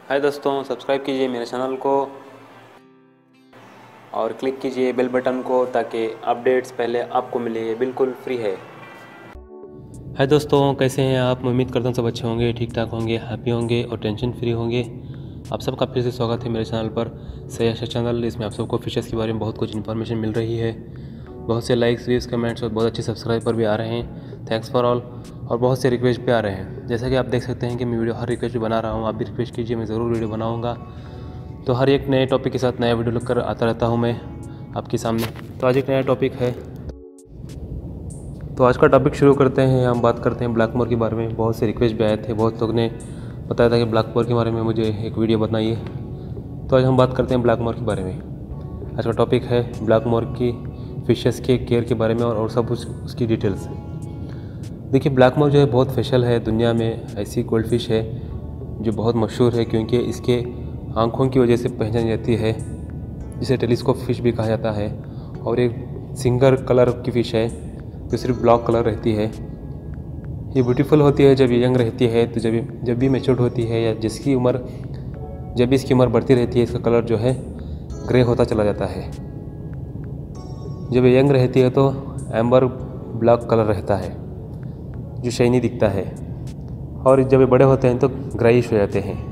हाय दोस्तों, सब्सक्राइब कीजिए मेरे चैनल को और क्लिक कीजिए बेल बटन को ताकि अपडेट्स पहले आपको मिले। ये बिल्कुल फ्री है। हाय दोस्तों, कैसे हैं आप? मैं उम्मीद करता हूँ सब अच्छे होंगे, ठीक ठाक होंगे, हैप्पी होंगे और टेंशन फ्री होंगे। आप सबका फिर से स्वागत है मेरे चैनल पर, सैयद चैनल। इसमें आप सबको फिशेस के बारे में बहुत कुछ इन्फॉर्मेशन मिल रही है। बहुत से लाइक्स, व्यूज़, कमेंट्स और बहुत अच्छे सब्सक्राइबर भी आ रहे हैं। Thanks for all. और बहुत से रिक्वेस्ट भी आ रहे हैं। जैसा कि आप देख सकते हैं कि मैं वीडियो हर रिक्वेस्ट बना रहा हूँ। आप भी रिक्वेस्ट कीजिए, मैं ज़रूर वीडियो बनाऊँगा। तो हर एक नए टॉपिक के साथ नया वीडियो लेकर आता रहता हूँ मैं आपके सामने। तो आज एक नया टॉपिक है। तो आज का टॉपिक शुरू करते हैं। हम बात करते हैं ब्लैक मोर के बारे में। बहुत से रिक्वेस्ट भी आए थे, बहुत लोग ने बताया था कि ब्लैक मोर के बारे में मुझे एक वीडियो बनाइए। तो आज हम बात करते हैं ब्लैक मोर के बारे में। आज का टॉपिक है ब्लैक मोर की फिशेस के केयर के बारे में और सब उसकी डिटेल्स। देखिए, ब्लैक मोर जो है बहुत स्पेशल है। दुनिया में ऐसी गोल्डफिश है जो बहुत मशहूर है क्योंकि इसके आँखों की वजह से पहचानी जाती है, जिसे टेलीस्कोप फिश भी कहा जाता है। और एक सिंगल कलर की फ़िश है जो सिर्फ ब्लैक कलर रहती है। ये ब्यूटीफुल होती है जब ये यंग रहती है। तो जब भी मैच्योर होती है या जब भी इसकी उम्र बढ़ती रहती है, इसका कलर जो है ग्रे होता चला जाता है। जब ये यंग रहती है तो एम्बर ब्लैक कलर रहता है जो शाइनी दिखता है, और जब ये बड़े होते हैं तो ग्रेइश हो जाते हैं।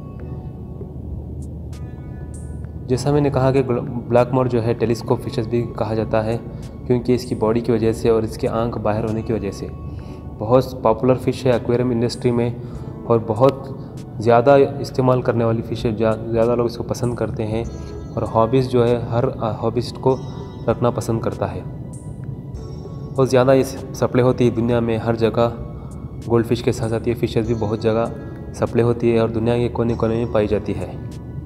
जैसा मैंने कहा कि ब्लैक मोर जो है टेलीस्कोप फिशेस भी कहा जाता है क्योंकि इसकी बॉडी की वजह से और इसके आंख बाहर होने की वजह से बहुत पॉपुलर फ़िश है एक्वेरियम इंडस्ट्री में, और बहुत ज़्यादा इस्तेमाल करने वाली फ़िश है। ज़्यादा लोग इसको पसंद करते हैं और हॉबीज़ जो है हर हॉबीस्ट को रखना पसंद करता है। बहुत ज़्यादा ये सप्लाई होती है दुनिया में हर जगह। गोल्ड फिश के साथ साथ ये फिशेस भी बहुत जगह सप्लाई होती है और दुनिया के कोने कोने में पाई जाती है।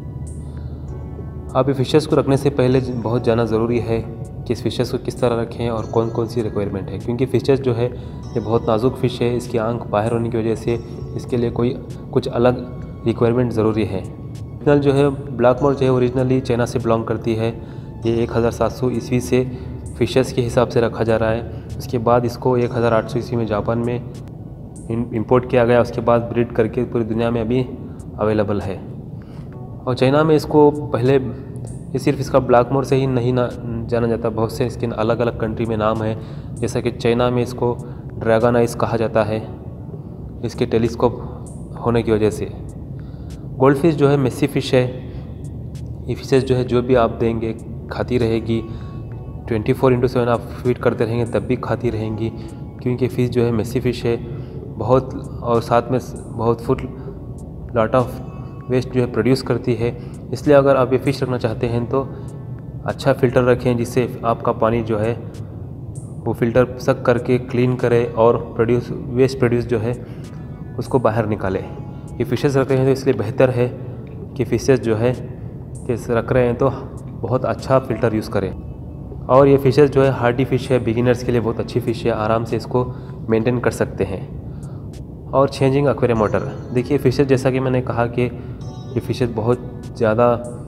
अब ये फिशेस को रखने से पहले बहुत जानना ज़रूरी है कि इस फिशेस को किस तरह रखें और कौन कौन सी रिक्वायरमेंट है, क्योंकि फिशेस जो है ये बहुत नाजुक फ़िश है। इसकी आंख बाहर होने की वजह से इसके लिए कुछ अलग रिक्वायरमेंट ज़रूरी है। ओरिजिनल जो है ब्लैक मोर जो है ओरिजिनली चाइना से बिलोंग करती है। ये 1700 ईस्वी से फ़िशेस के हिसाब से रखा जा रहा है। उसके बाद इसको 1800 ईस्वी में जापान में इंपोर्ट किया गया। उसके बाद ब्रीड करके पूरी दुनिया में अभी अवेलेबल है। और चाइना में इसको पहले ये सिर्फ इसका ब्लैक मोर से ही नहीं जाना जाता, बहुत से इसके अलग अलग कंट्री में नाम है। जैसा कि चाइना में इसको ड्रैगन आइस कहा जाता है, इसके टेलीस्कोप होने की वजह से। गोल्डफिश जो है मेसी फ़िश है। ये फिशेस जो है जो भी आप देंगे खाती रहेगी। 24/7 आप फीड करते रहेंगे तब भी खाती रहेंगी, क्योंकि फ़िश जो है मेसी फ़िश है बहुत, और साथ में बहुत फुट लॉट ऑफ वेस्ट जो है प्रोड्यूस करती है। इसलिए अगर आप ये फ़िश रखना चाहते हैं तो अच्छा फ़िल्टर रखें, जिससे आपका पानी जो है वो फ़िल्टर सक करके क्लीन करे और वेस्ट प्रोड्यूस जो है उसको बाहर निकाले। ये फ़िशेस रख रहे हैं तो इसलिए बेहतर है कि फ़िशेस जो है कि रख रहे हैं तो बहुत अच्छा फ़िल्टर यूज़ करें। और ये फ़िशेस जो है हार्डी फ़िश है, बिगिनर्स के लिए बहुत अच्छी फ़िश है, आराम से इसको मेंटेन कर सकते हैं। और चेंजिंग एक्वेरियम वाटर। देखिए, फ़िशेस जैसा कि मैंने कहा कि ये फ़िशेस बहुत ज़्यादा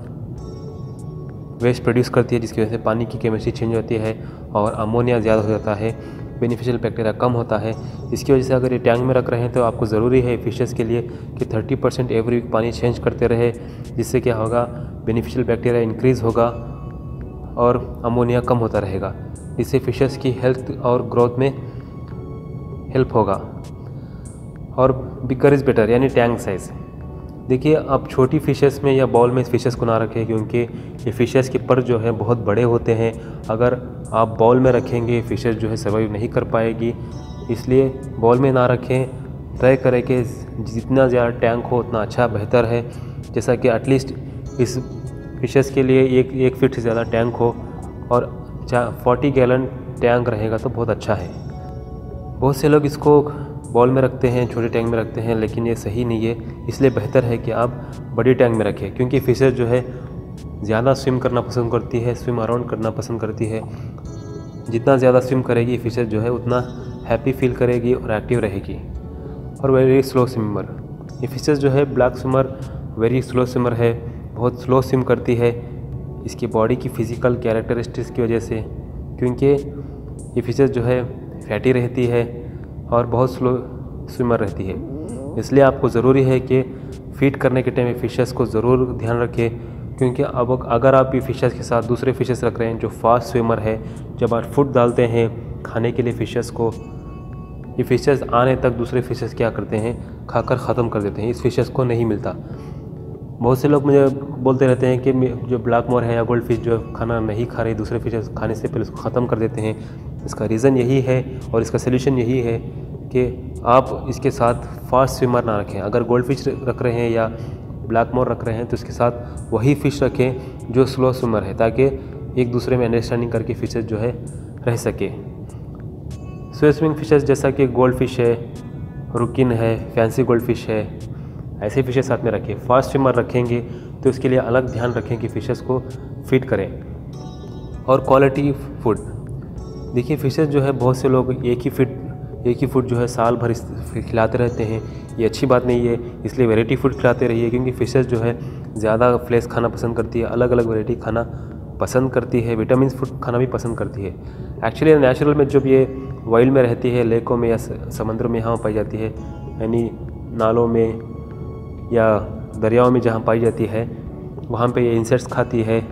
वेस्ट प्रोड्यूस करती है, जिसकी वजह से पानी की केमिस्ट्री चेंज होती है और अमोनिया ज़्यादा हो जाता है, बेनिफिशियल बैक्टीरिया कम होता है। इसकी वजह से अगर ये टैंक में रख रहे हैं तो आपको ज़रूरी है फ़िशेस के लिए कि 30% एवरी वीक पानी चेंज करते रहे, जिससे क्या होगा, बेनिफिशियल बैक्टीरिया इंक्रीज़ होगा और अमोनिया कम होता रहेगा। इससे फ़िशेस की हेल्थ और ग्रोथ में हेल्प होगा। और बिगर इज़ बेटर, यानी टैंक साइज़। देखिए, आप छोटी फ़िशेस में या बॉल में इस फ़िशेस को ना रखें, क्योंकि ये फ़िशेस के पर जो है बहुत बड़े होते हैं। अगर आप बॉल में रखेंगे फ़िशेस जो है सर्वाइव नहीं कर पाएगी, इसलिए बॉल में ना रखें। ट्राई करें कि जितना ज़्यादा टैंक हो उतना अच्छा बेहतर है। जैसा कि एटलीस्ट इस फ़िशेस के लिए 1 फीट से ज़्यादा टैंक हो, और 40 गैलन टैंक रहेगा तो बहुत अच्छा है। बहुत से लोग इसको बॉल में रखते हैं, छोटे टैंक में रखते हैं, लेकिन ये सही नहीं है। इसलिए बेहतर है कि आप बड़ी टैंक में रखें, क्योंकि फ़िशेस जो है ज़्यादा स्विम करना पसंद करती है, स्विम अराउंड करना पसंद करती है। जितना ज़्यादा स्विम करेगी फ़िशेस जो है उतना हैप्पी फील करेगी और एक्टिव रहेगी। और वेरी स्लो स्विमर। ये फ़िशेस जो है black swimmer very slow swimmer है, बहुत स्लो स्विम करती है इसकी बॉडी की फ़िज़िकल कैरेक्टरिस्टिक्स की वजह से, क्योंकि ये फ़िशेस जो है फैटी रहती है और बहुत स्लो स्विमर रहती है। इसलिए आपको ज़रूरी है कि फीड करने के टाइम में फ़िशेस को ज़रूर ध्यान रखें, क्योंकि अब अगर आप ये फ़िशेस के साथ दूसरे फ़िशेस रख रहे हैं जो फास्ट स्विमर है, जब आप फूड डालते हैं खाने के लिए फ़िशेस को, ये फ़िशेस आने तक दूसरे फ़िशेस क्या करते हैं, खाकर ख़त्म कर देते हैं, इस फ़िशेस को नहीं मिलता। बहुत से लोग मुझे बोलते रहते हैं कि जो ब्लैक मोर है या गोल्ड फिश जो खाना नहीं खा रहे, दूसरे फ़िशेस खाने से पहले उसको ख़त्म कर देते हैं। इसका रीज़न यही है और इसका सलूशन यही है कि आप इसके साथ फास्ट स्विमर ना रखें। अगर गोल्ड फिश रख रहे हैं या ब्लैक मोर रख रहे हैं तो इसके साथ वही फ़िश रखें जो स्लो स्विमर है, ताकि एक दूसरे में अंडरस्टैंडिंग करके फ़िशेस जो है रह सके। स्लो स्विमिंग फ़िशेस जैसा कि गोल्ड फिश है, रुकिन है, फैंसी गोल्ड फिश है, ऐसे फ़िशेस साथ में रखें। फास्ट स्विमर रखेंगे तो इसके लिए अलग ध्यान रखें कि फ़िशेस को फीड करें। और क्वालिटी फूड, देखिए फ़िशेस जो है बहुत से लोग एक ही फूड जो है साल भर खिलाते रहते हैं, ये अच्छी बात नहीं है। इसलिए वैरायटी फूड खिलाते रहिए, क्योंकि फ़िशेस जो है ज़्यादा फ्लेश खाना पसंद करती है, अलग अलग वैरायटी खाना पसंद करती है, विटामिन फूड खाना भी पसंद करती है। एक्चुअली नेचुरल में जब ये वाइल्ड में रहती है, लेकों में या समंदर में यहाँ पाई जाती है, यानी नालों में या दरियाओं में जहाँ पाई जाती है, वहाँ पे ये इंसेक्ट्स खाती है,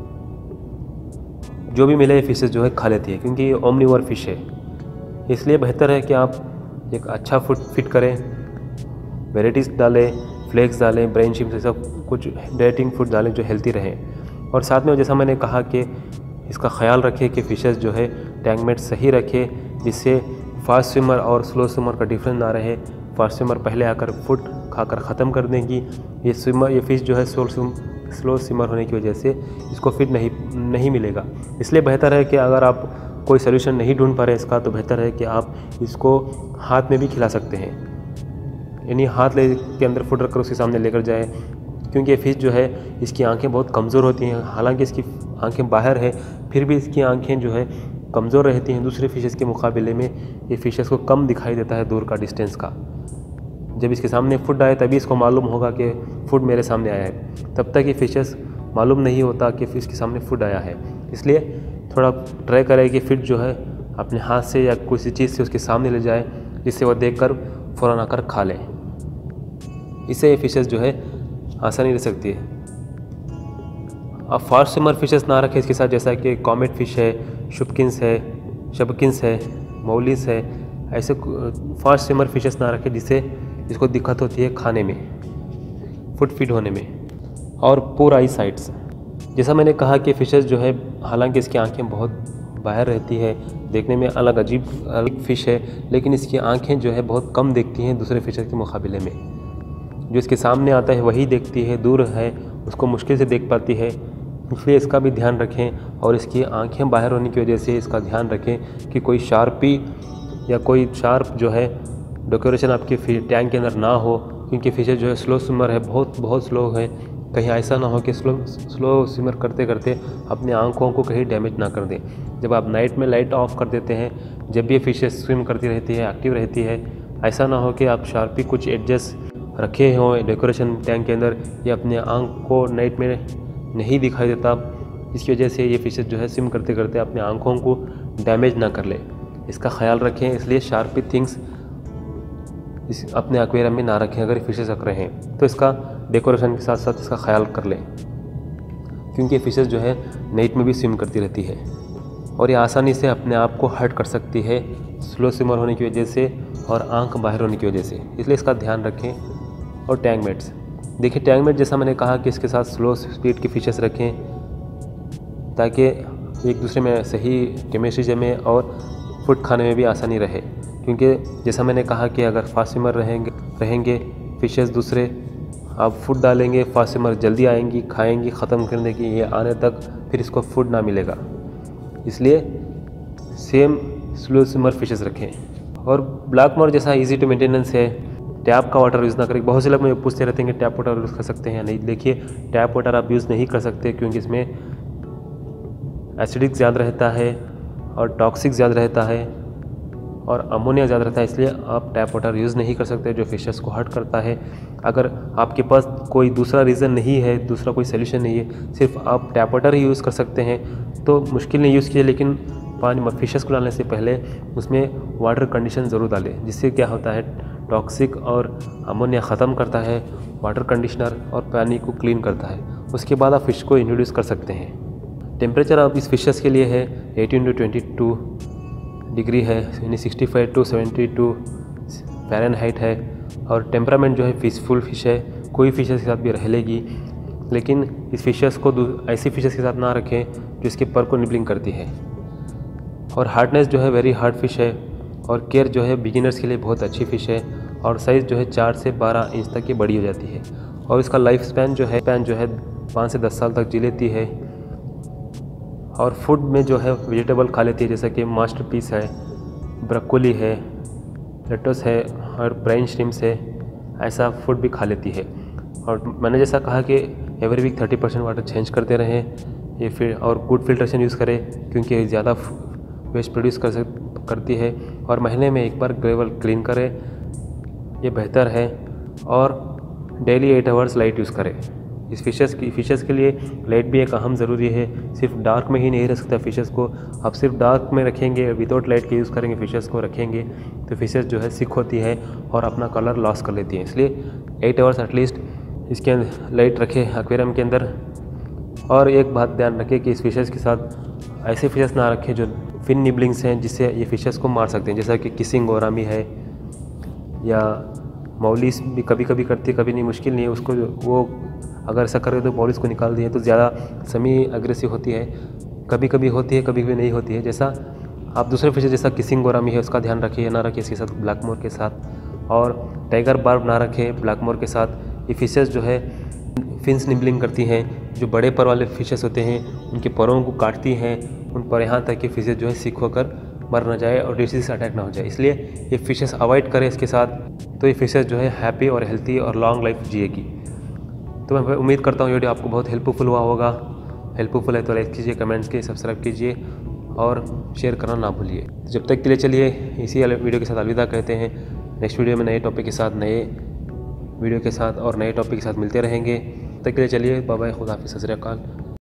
जो भी मिले फ़िशेस जो है खा लेती है, क्योंकि ये ओमनिवोर फिश है। इसलिए बेहतर है कि आप एक अच्छा फूड फीड करें, वेराइटीज़ डालें, फ्लेक्स डालें, ब्रेन चिप्स, सब कुछ डाइटिंग फूड डालें जो हेल्दी रहें। और साथ में जैसा मैंने कहा कि इसका ख्याल रखें कि फ़िशेस जो है टैंक मेट सही रखें, जिससे फास्ट स्विमर और स्लो स्विमर का डिफरेंस ना रहे। फास्ट स्विमर पहले आकर फूड खाकर ख़त्म कर देंगी, ये फ़िश जो है स्लो स्विमर होने की वजह से इसको फीड नहीं मिलेगा। इसलिए बेहतर है कि अगर आप कोई सलूशन नहीं ढूंढ पा रहे इसका, तो बेहतर है कि आप इसको हाथ में भी खिला सकते हैं, यानी हाथ के अंदर फूड रखकर उसके सामने लेकर जाए, क्योंकि ये फ़िश जो है इसकी आंखें बहुत कमज़ोर होती हैं। हालांकि इसकी आंखें बाहर है, फिर भी इसकी आंखें जो है कमज़ोर रहती हैं। दूसरे फ़िशेस के मुकाबले में ये फ़िशेस को कम दिखाई देता है दूर का डिस्टेंस का। जब इसके सामने फूड आए तभी इसको मालूम होगा कि फूड मेरे सामने आया है, तब तक ये फ़िशेस मालूम नहीं होता कि फ़िश के सामने फूड आया है। इसलिए थोड़ा ट्राई करें कि फ़िश जो है अपने हाथ से या किसी चीज़ से उसके सामने ले जाए, जिससे वह देखकर फ़ौरन आकर खा लें। इससे ये फ़िशेस जो है आसानी रह सकती है। आप फास्ट स्विमर फ़िशेस ना रखें इसके साथ, जैसा कि कॉमेट फ़िश है, शबकिन्स है, मौलिस है, ऐसे फास्ट स्विमर फ़िशेस ना रखें जिससे इसको दिक्कत होती है खाने में, फूड फीड होने में। और पूर आई साइट्स, जैसा मैंने कहा कि फ़िशेस जो है हालांकि इसकी आंखें बहुत बाहर रहती है, देखने में अलग फ़िश है, लेकिन इसकी आंखें जो है बहुत कम देखती हैं दूसरे फ़िशेस के मुकाबले में। जो इसके सामने आता है वही देखती है, दूर है उसको मुश्किल से देख पाती है। इसलिए इसका भी ध्यान रखें, और इसकी आंखें बाहर होने की वजह से इसका ध्यान रखें कि कोई शार्पी या कोई शार्प जो है डेकोरेशन आपके टैंक के अंदर ना हो, क्योंकि फ़िशेस जो है स्लो स्विमर है, बहुत स्लो है। कहीं ऐसा ना हो कि स्लो स्विमर करते करते अपने आंखों को कहीं डैमेज ना कर दें। जब आप नाइट में लाइट ऑफ कर देते हैं, जब भी फ़िशेस स्विम करती रहती है, एक्टिव रहती है, ऐसा ना हो कि आप शार्पी कुछ एडजस्ट रखे हों डेकोरेशन टैंक के अंदर, या अपने आँख को नाइट में नहीं दिखाई देता, इसकी वजह से ये फ़िशेस जो है स्विम करते करते अपने आँखों को डैमेज ना कर ले। इसका ख्याल रखें। इसलिए शार्पी थिंग्स अपने एक्वेरियम में ना रखें। अगर फ़िशेस रख रहे हैं तो इसका डेकोरेशन के साथ साथ इसका ख्याल कर लें, क्योंकि फ़िशेस जो है नाइट में भी स्विम करती रहती है और ये आसानी से अपने आप को हर्ट कर सकती है स्लो स्विमर होने की वजह से और आंख बाहर होने की वजह से। इसलिए इसका ध्यान रखें। और टैंक मेट्स, देखिए टैंक मेट जैसा मैंने कहा कि इसके साथ स्लो स्पीड की फ़िशेस रखें, ताकि एक दूसरे में सही केमिस्ट्री जमे और फूड खाने में भी आसानी रहे। क्योंकि जैसा मैंने कहा कि अगर फास्ट स्विमर रहेंगे फ़िशेस दूसरे, आप फूड डालेंगे, फास्ट स्विमर जल्दी आएंगी, खाएंगी, ख़त्म कर देंगी, ये आने तक फिर इसको फूड ना मिलेगा। इसलिए सेम स्लो स्विमर फ़िशेस रखें। और ब्लैक मोर जैसा इजी टू मेंटेनेंस है, टैप का वाटर यूज़ ना करें। बहुत से लोग मुझे पूछते रहते हैं कि टैप वाटर यूज़ कर सकते हैं या नहीं। देखिए टैप वाटर आप यूज़ नहीं कर सकते, क्योंकि इसमें एसिडिक ज़्यादा रहता है और टॉक्सिक ज़्यादा रहता है और अमोनिया ज़्यादा रहता है। इसलिए आप टैप वाटर यूज़ नहीं कर सकते, जो फ़िशेस को हर्ट करता है। अगर आपके पास कोई दूसरा रीज़न नहीं है, दूसरा कोई सोल्यूशन नहीं है, सिर्फ आप टैप वाटर ही यूज़ कर सकते हैं, तो मुश्किल नहीं यूज़ कीजिए। लेकिन पानी फ़िशेस को डालने से पहले उसमें वाटर कंडीशन ज़रूर डालें, जिससे क्या होता है टॉक्सिक और अमोनिया ख़त्म करता है वाटर कंडीशनर और पानी को क्लीन करता है। उसके बाद आप फ़िश को इंट्रोड्यूस कर सकते हैं। टेम्परेचर अब इस फिशेस के लिए है 18 to 22 डिग्री है, यानी 65 to 72 फ़ारेनहाइट है। और टेम्परामेंट जो है पीसफुल फ़िश है, कोई फ़िशेस के साथ भी रह लेगी, लेकिन इस फिशेस को ऐसी फ़िशेस के साथ ना रखें जो इसके पर को निबलिंग करती है। और हार्डनेस जो है वेरी हार्ड फ़िश है, और केयर जो है बिगिनर्स के लिए बहुत अच्छी फ़िश है, और साइज़ जो है 4 से 12 इंच तक की बड़ी हो जाती है। और इसका लाइफ स्पैन जो है 5 से 10 साल तक जी लेती है। और फूड में जो है वेजिटेबल खा लेती है, जैसा कि मास्टरपीस है, ब्रोकोली है, लेटस है और ब्राइन श्रिम्प्स है, ऐसा फूड भी खा लेती है। और मैंने जैसा कहा कि एवरी वीक 30% वाटर चेंज करते रहें ये फिर, और गुड फिल्ट्रेशन यूज़ करें क्योंकि ज़्यादा वेस्ट प्रोड्यूस करती है। और महीने में एक बार ग्रेवल क्लीन करें, ये बेहतर है। और डेली 8 आवर्स लाइट यूज़ करें। इस फिशेस के लिए लाइट भी एक अहम ज़रूरी है। सिर्फ डार्क में ही नहीं रख सकता फिशेस को। आप सिर्फ डार्क में रखेंगे, विदाउट लाइट के यूज़ करेंगे फिशेस को रखेंगे, तो फिशेस जो है सिक होती है और अपना कलर लॉस कर लेती है। इसलिए 8 आवर्स एटलीस्ट इसके अंदर लाइट रखें एक्वेरियम के अंदर। और एक बात ध्यान रखें कि इस फिशेस के साथ ऐसे फिशेस ना रखें जो फिन निबलिंग्स हैं, जिससे ये फिशेस को मार सकते हैं, जैसा कि किसिंग गोरामी है, या मौलिस भी कभी कभी करती है, कभी नहीं, मुश्किल नहीं है उसको। वो अगर ऐसा करें तो मौलिस को निकाल दिए तो ज़्यादा सेमी अग्रेसिव होती है, कभी कभी होती है, कभी कभी नहीं होती है। जैसा आप दूसरे फिशेस जैसा किसिंग गोरामी है उसका ध्यान रखिए, ना रखिए इसके साथ ब्लैक मोर के साथ। और टाइगर बार्ब ना रखें ब्लैक मोर के साथ। ये फिशेस जो है फिन्स निबलिंग करती हैं, जो बड़े पर वाले फिशेस होते हैं उनके परों को काटती हैं, उन पर यहाँ तक कि फिशेस जो है सिक होकर मर ना जाए और डिसीज अटैक ना हो जाए। इसलिए ये फिशेस अवॉइड करें इसके साथ, तो ये फिशेस जो है हैप्पी और हेल्थी और लॉन्ग लाइफ जिएगी। तो मैं उम्मीद करता हूँ वीडियो आपको बहुत हेल्पफुल हुआ होगा। हेल्पफुल है तो लाइक कीजिए, कमेंट्स कीजिए, सब्सक्राइब कीजिए और शेयर करना ना भूलिए। जब तक के लिए चलिए इसी वीडियो के साथ अलविदा कहते हैं। नेक्स्ट वीडियो में नए टॉपिक के साथ, नए वीडियो के साथ और नए टॉपिक के साथ मिलते रहेंगे। तब तक के लिए चलिए बाय बाय, खुदा हाफिज़, सत श्री अकाल।